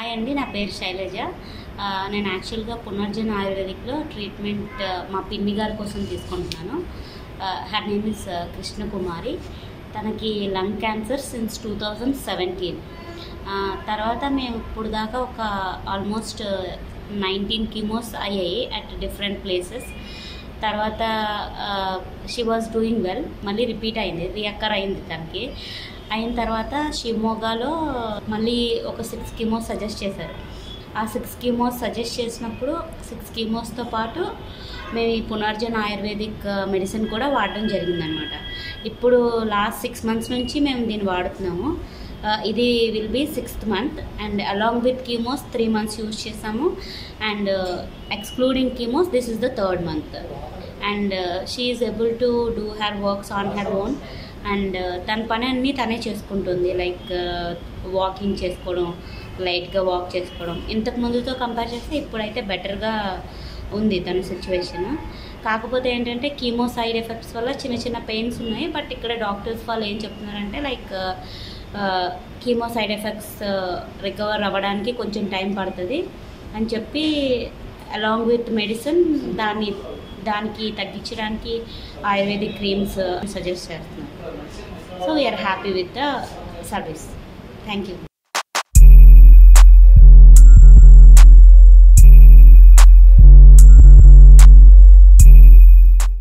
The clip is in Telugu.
హాయ్ అండి, నా పేరు శైలజ. నేను యాక్చువల్గా పునర్జన్ ఆయుర్వేదిక్లో ట్రీట్మెంట్ మా పిన్ని గారి కోసం తీసుకుంటున్నాను. Her name is Krishnakumari. తనకి లంగ్ క్యాన్సర్ సిన్స్ 2017. తర్వాత మేము ఇప్పుడు దాకా ఒక ఆల్మోస్ట్ 19 కీమోస్ అయ్యాయి అట్ డిఫరెంట్ ప్లేసెస్. తర్వాత షీ వాజ్ డూయింగ్ వెల్. మళ్ళీ రిపీట్ అయింది, రీఅక్కర్ అయింది తనకి. అయిన తర్వాత షివమోగాలో మళ్ళీ ఒక 6 కీమోస్ సజెస్ట్ చేశారు. ఆ 6 కీమోస్ సజెస్ట్ చేసినప్పుడు 6 కీమోస్తో పాటు మేము ఈ పునర్జన్ ఆయుర్వేదిక్ మెడిసిన్ కూడా వాడడం జరిగిందనమాట. ఇప్పుడు లాస్ట్ 6 months నుంచి మేము దీన్ని వాడుతున్నాము. ఇది will be 6th month and along with chemos 3 months use చేసాము. And excluding chemos this is the 3rd month. And she is able to do her works on her own. And తన పని అన్నీ తనే చేసుకుంటుంది. లైక్ వాకింగ్ చేసుకోవడం, లైట్గా వాక్ చేసుకోవడం. ఇంతకు ముందుతో కంపేర్ చేస్తే ఇప్పుడైతే బెటర్గా ఉంది తన సిచ్యువేషన్. కాకపోతే ఏంటంటే కీమో సైడ్ ఎఫెక్ట్స్ వల్ల చిన్న చిన్న పెయిన్స్ ఉన్నాయి. బట్ ఇక్కడ డాక్టర్స్ వాళ్ళు ఏం చెప్తున్నారంటే like chemo side effects recover అవ్వడానికి కొంచెం టైం పడుతుంది అని చెప్పి అలాంగ్ విత్ మెడిసిన్ దానికి తగ్గించడానికి ఆయుర్వేదిక్ క్రీమ్స్ సజెస్ట్ చేస్తున్నారు. So we are happy with the service. Thank you.